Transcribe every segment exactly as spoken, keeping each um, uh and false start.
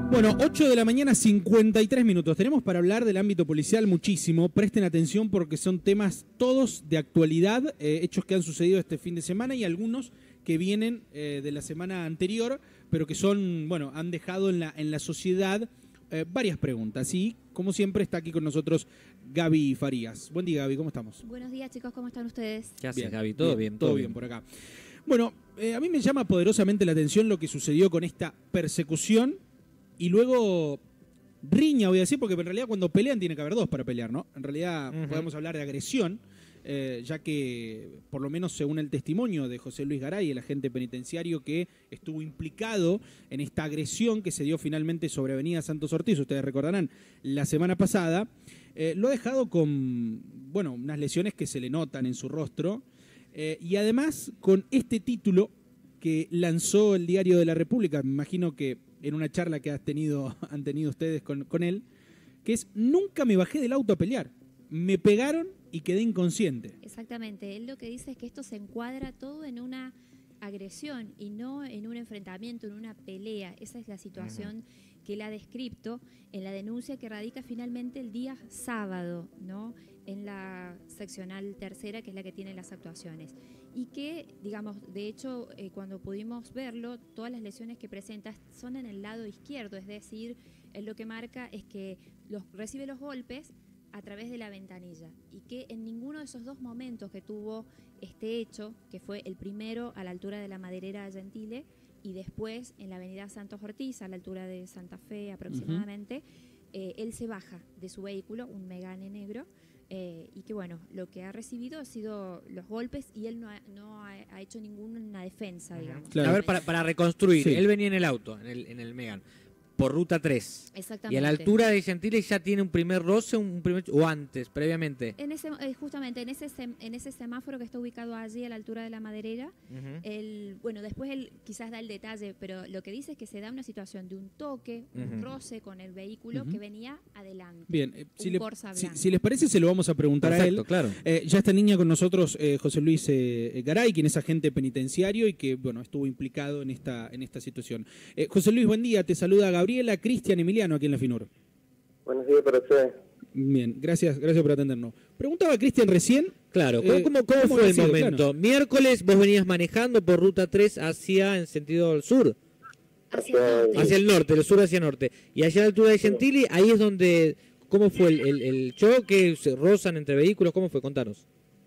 Bueno, ocho de la mañana, cincuenta y tres minutos. Tenemos para hablar del ámbito policial muchísimo. Presten atención porque son temas todos de actualidad, eh, hechos que han sucedido este fin de semana y algunos que vienen eh, de la semana anterior, pero que son, bueno, han dejado en la, en la sociedad eh, varias preguntas. Y, como siempre, está aquí con nosotros Gaby Farías. Buen día, Gaby, ¿cómo estamos? Buenos días, chicos, ¿cómo están ustedes? ¿Qué haces, Bien, Gaby? ¿Todo bien? bien todo bien, bien por acá. Bueno, eh, a mí me llama poderosamente la atención lo que sucedió con esta persecución y luego riña, voy a decir, porque en realidad cuando pelean tiene que haber dos para pelear, ¿no? En realidad uh-huh. podemos hablar de agresión, eh, ya que, por lo menos según el testimonio de José Luis Garay, el agente penitenciario que estuvo implicado en esta agresión que se dio finalmente sobre Avenida Santos Ortiz, ustedes recordarán, la semana pasada, eh, lo ha dejado con, bueno, unas lesiones que se le notan en su rostro, eh, y además con este título que lanzó el Diario de la República, me imagino que en una charla que has tenido, han tenido ustedes con, con él, que es: nunca me bajé del auto a pelear, me pegaron y quedé inconsciente. Exactamente, él lo que dice es que esto se encuadra todo en una agresión y no en un enfrentamiento, en una pelea. Esa es la situación uh-huh. que él ha descrito en la denuncia que radica finalmente el día sábado, ¿no?, en la seccional tercera, que es la que tiene las actuaciones. Y que, digamos, de hecho, eh, cuando pudimos verlo, todas las lesiones que presenta son en el lado izquierdo, es decir, él lo que marca es que los, recibe los golpes a través de la ventanilla y que en ninguno de esos dos momentos que tuvo este hecho, que fue el primero a la altura de la Maderera de Gentile y después en la avenida Santos Ortiz, a la altura de Santa Fe aproximadamente, uh-huh. eh, él se baja de su vehículo, un Megane negro, Eh, y que bueno, lo que ha recibido ha sido los golpes y él no ha, no ha, ha hecho ninguna defensa, digamos. Claro. A ver, para, para reconstruir, sí. Él venía en el auto, en el, en el Megane, por ruta tres. Exactamente. Y a la altura de Gentile ya tiene un primer roce, un primer, o antes, previamente. En ese, eh, justamente en ese sem, en ese semáforo que está ubicado allí a la altura de la Maderera, uh-huh. él, bueno, después él quizás da el detalle, pero lo que dice es que se da una situación de un toque, uh-huh. un roce con el vehículo uh-huh. que venía adelante. Bien, eh, si, le, Corsa si, si les parece se lo vamos a preguntar Perfecto, a él. Claro. Eh, ya está en línea con nosotros eh, José Luis eh, Garay, quien es agente penitenciario y que, bueno, estuvo implicado en esta, en esta situación. Eh, José Luis, buen día, te saluda Gabriela, Cristian y Emiliano aquí en la FINUR. Buenos días para ustedes. Bien, gracias, gracias por atendernos. Preguntaba Cristian recién. Claro, ¿cómo, eh, cómo, cómo, cómo fue el momento? Claro. Miércoles vos venías manejando por ruta tres hacia, en sentido del sur. Hacia el norte. Hacia el norte, del sur hacia norte. Y allá a la altura de Gentili, ahí es donde, ¿cómo fue el, el, el choque? ¿Se rozan entre vehículos? ¿Cómo fue? Contanos.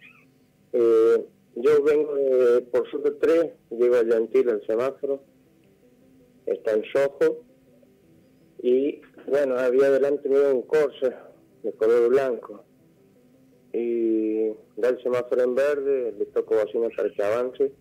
Eh, yo vengo de, por ruta tres, llego a Gentili, al semáforo, está en rojo. Y bueno, había delante mío un Corsa de color blanco y da el semáforo en verde, le toco bocina para que avance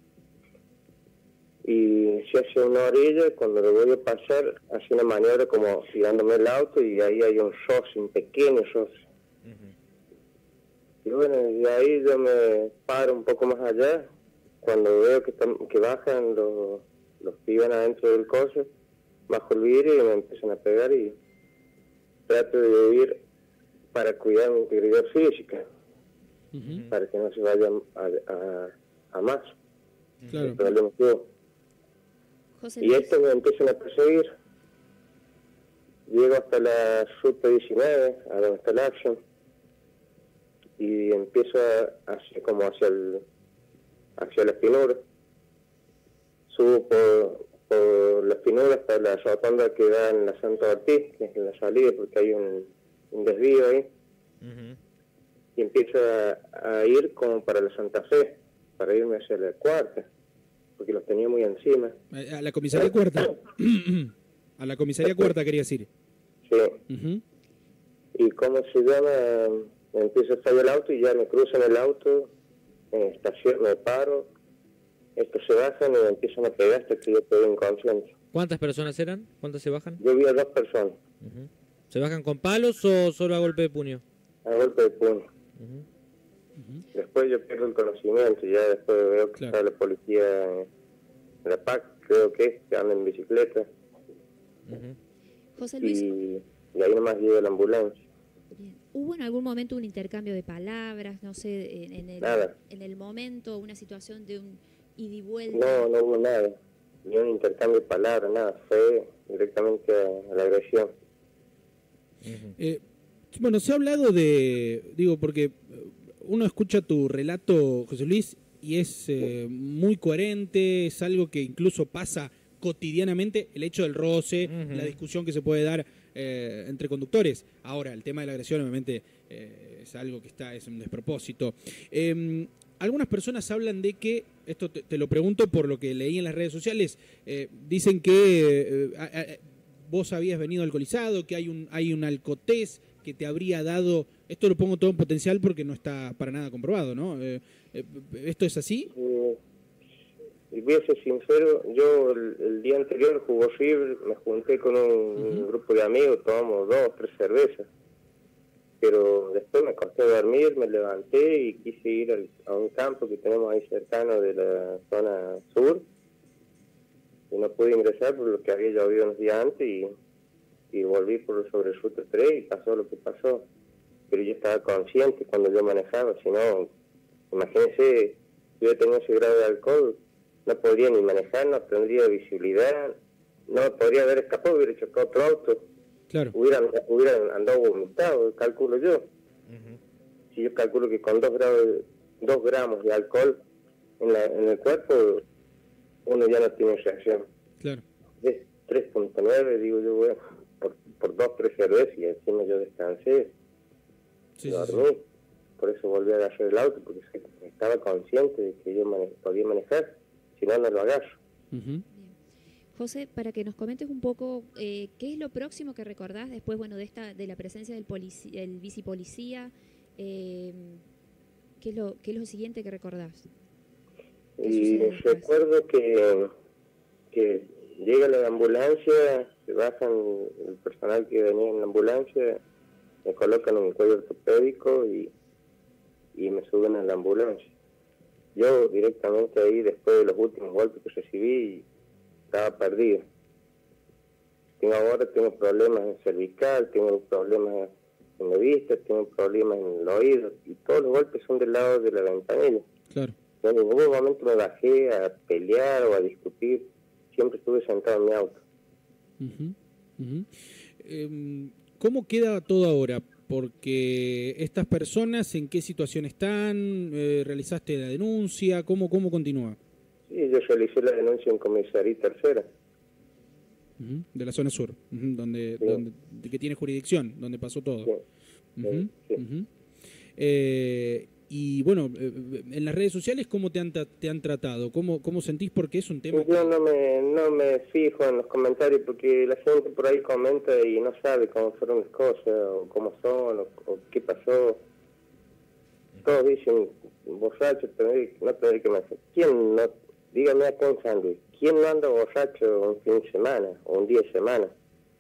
y se hace una orilla. Cuando le voy a pasar hace una maniobra como tirándome el auto y ahí hay un roce, un pequeño roce. Uh-huh. Y bueno, y ahí yo me paro un poco más allá cuando veo que, están, que bajan los, los pibes adentro del Corsa. Bajo el vidrio y me empiezan a pegar y trato de huir para cuidar mi integridad física, uh-huh. para que no se vaya a, a, a más. Claro. El problema es yo. José y estos me empiezan a perseguir. Llego hasta la ruta diecinueve, a donde está el Action, y empiezo a, hacia, como hacia el hacia la Espinura. Subo por por las Pinuras hasta la rotonda que da en la Santa Ortiz, que es en la salida, porque hay un, un desvío ahí, uh-huh. y empiezo a, a ir como para la Santa Fe, para irme hacia la Cuarta, porque los tenía muy encima. ¿A la comisaría Cuarta? ¿A la comisaría Cuarta querías ir? Sí. Uh-huh. Y como se llama, me empiezo a fallar el auto y ya me cruzan el auto, en estación, me paro. Estos se bajan y me empiezan a pegar hasta que yo quedo inconsciente. ¿Cuántas personas eran? ¿Cuántas se bajan? Yo vi a dos personas. Uh-huh. ¿Se bajan con palos o solo a golpe de puño? A golpe de puño. Uh-huh. Uh-huh. Después yo pierdo el conocimiento y ya después veo que claro. está la policía en la P A C, creo que es, que anda en bicicleta. Uh-huh. José Luis. Y, y ahí nomás llega la ambulancia. Bien. ¿Hubo en algún momento un intercambio de palabras? No sé, en, en, el, nada. en el momento, una situación de un ida y vuelta. No, no hubo nada. ni un intercambio de palabras, nada, fue directamente a, a la agresión. Uh-huh. Eh, bueno, se ha hablado de, digo, porque uno escucha tu relato, José Luis, y es eh, muy coherente, es algo que incluso pasa cotidianamente, el hecho del roce, uh-huh. la discusión que se puede dar eh, entre conductores. Ahora, el tema de la agresión, obviamente, eh, es algo que está, es un despropósito. Eh, algunas personas hablan de que, esto te, te lo pregunto por lo que leí en las redes sociales, eh, dicen que eh, a, a, vos habías venido alcoholizado, que hay un, hay un alcotés que te habría dado, esto lo pongo todo en potencial porque no está para nada comprobado, ¿no? Eh, eh, ¿Esto es así? Eh, y voy a ser sincero, yo el, el día anterior jugó River, me junté con un, uh-huh. un grupo de amigos, tomamos dos, tres cervezas, pero después me acosté a dormir, me levanté y quise ir al, a un campo que tenemos ahí cercano de la zona sur, y no pude ingresar por lo que había llovido unos días antes, y y volví por sobre el ruta tres y pasó lo que pasó. Pero yo estaba consciente cuando yo manejaba, si no, imagínense, si yo tenía ese grado de alcohol, no podría ni manejar, no tendría visibilidad, no podría haber escapado, hubiera chocado otro auto, claro. hubiera, hubiera andado vomitado, calculo yo. Uh-huh. Si yo calculo que con dos, grados, dos gramos de alcohol en, la, en el cuerpo, uno ya no tiene reacción. Claro. Es tres punto nueve, digo yo, bueno, por, por dos, tres cervezas y encima yo descansé, sí, dormí, sí, sí. Por eso volví a agarrar el auto, porque estaba consciente de que yo mane- podía manejar, si no, no lo agarro. Uh-huh. Bien. José, para que nos comentes un poco, eh, ¿qué es lo próximo que recordás después, bueno, de esta de la presencia del, polici- del bicipolicía? Eh, ¿qué, es lo, ¿Qué es lo siguiente que recordás? Y recuerdo que, que llega la ambulancia, se bajan el personal que venía en la ambulancia, me colocan un cuello ortopédico y, y me suben a la ambulancia. Yo directamente ahí, después de los últimos golpes que recibí, estaba perdido. Tengo ahora tengo problemas en cervical, tengo problemas en la vista, tengo problemas en el oído, y todos los golpes son del lado de la ventanilla. Claro. En ningún momento me bajé a pelear o a discutir, siempre estuve sentado en mi auto. Uh-huh, uh-huh. Eh, ¿Cómo queda todo ahora? Porque estas personas, ¿en qué situación están? Eh, ¿Realizaste la denuncia? ¿Cómo, cómo continúa? Sí, yo realicé la denuncia en comisaría tercera. Uh-huh, de la zona sur, uh-huh, donde, sí. donde que tiene jurisdicción, donde pasó todo. Sí. Uh-huh, sí. Uh-huh. Eh, y bueno, eh, en las redes sociales, ¿cómo te han, te han tratado? ¿Cómo, cómo sentís? Porque es un tema... Yo no me, no me fijo en los comentarios porque la gente por ahí comenta y no sabe cómo fueron las cosas, o cómo son, o, o qué pasó. Todos dicen, borracho, no tendré que me hacer. ¿Quién no? Dígame acá en San Luis, ¿quién no anda borracho un fin de semana o un día de semana?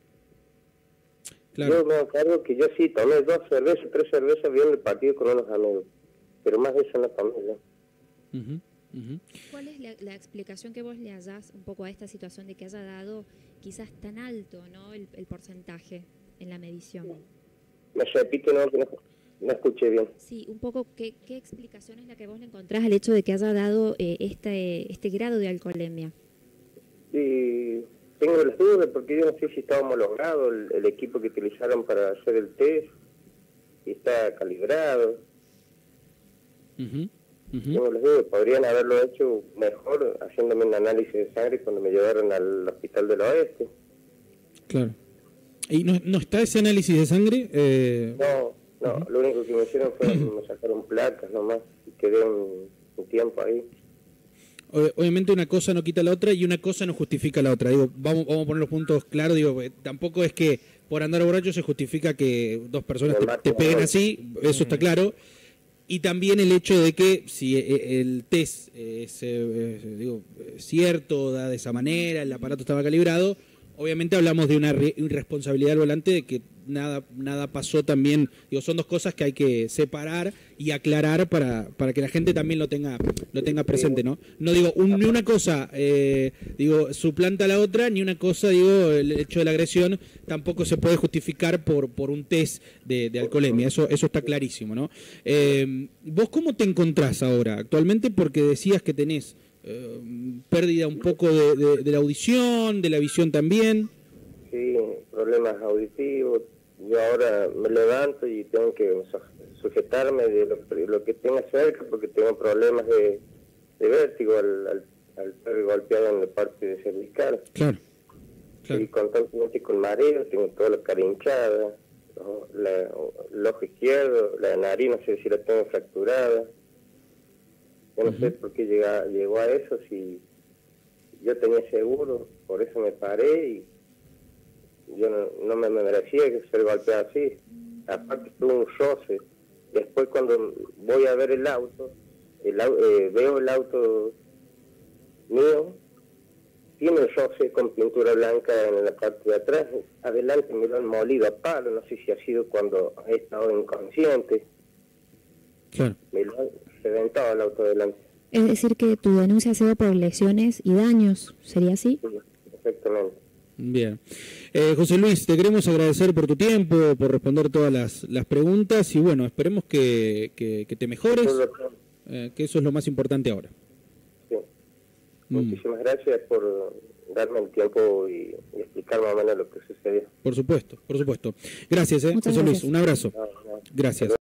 Claro. Yo me acuerdo que yo sí tomé dos cervezas, tres cervezas viendo el partido con unos amigos, pero más de eso no tomé, ¿no? Uh-huh, uh-huh. ¿Cuál es la, la explicación que vos le hayas un poco a esta situación de que haya dado quizás tan alto, ¿no, el, el porcentaje en la medición? Me repito, no, no, no escuché bien. Sí, un poco, ¿qué, qué explicación es la que vos le encontrás al hecho de que haya dado eh, este, este grado de alcoholemia? Sí, tengo las dudas porque yo no sé si está homologado el, el equipo que utilizaron para hacer el test, si está calibrado. Uh-huh, uh-huh. Tengo las dudas, podrían haberlo hecho mejor haciéndome un análisis de sangre cuando me llevaron al hospital del oeste. Claro. ¿Y no, no está ese análisis de sangre? Eh... No, no, uh-huh. Lo único que me hicieron fue me sacaron placas nomás y quedé un, un tiempo ahí. Obviamente una cosa no quita la otra y una cosa no justifica la otra. Digo, vamos, vamos a poner los puntos claros. Digo, tampoco es que por andar borracho se justifica que dos personas te, te peguen así, eso está claro. Y también el hecho de que si el test es, es digo, cierto, da de esa manera, el aparato estaba calibrado, obviamente hablamos de una irresponsabilidad al volante, de que nada nada pasó también. Digo, son dos cosas que hay que separar y aclarar para, para que la gente también lo tenga lo tenga presente, ¿no? No digo, un, ni una cosa eh, digo suplanta a la otra, ni una cosa, digo, el hecho de la agresión tampoco se puede justificar por por un test de, de alcoholemia, eso eso está clarísimo, ¿no? Eh, ¿Vos cómo te encontrás ahora actualmente? Porque decías que tenés eh, pérdida un poco de, de, de la audición, de la visión también. Sí, problemas auditivos. Yo ahora me levanto y tengo que sujetarme de lo, lo que tenga cerca porque tengo problemas de, de vértigo al, al, al ser golpeado en la parte cervical. Claro, claro. Y constantemente con mareo, tengo toda la cara hinchada, ¿no? la, el ojo izquierdo, la nariz no sé si la tengo fracturada. Yo no uh-huh. sé por qué llega, llegó a eso, si yo tenía seguro, por eso me paré y yo no, no me, me merecía ser golpeado así. Aparte tuve un roce. Después cuando voy a ver el auto, el, eh, veo el auto mío, tiene el roce con pintura blanca en la parte de atrás. Adelante me lo han molido a palo, no sé si ha sido cuando he estado inconsciente. Claro. Me lo han reventado el auto adelante. Es decir, que tu denuncia ha sido por lesiones y daños, ¿sería así? Sí, exactamente. Bien. Eh, José Luis, te queremos agradecer por tu tiempo, por responder todas las, las preguntas y bueno, esperemos que, que, que te mejores, eh, que eso es lo más importante ahora. Sí. Mm. Muchísimas gracias por darme el tiempo y, y explicar más o menos lo que sucedió. Por supuesto, por supuesto. Gracias, eh, José Luis, un abrazo. No, no. Gracias.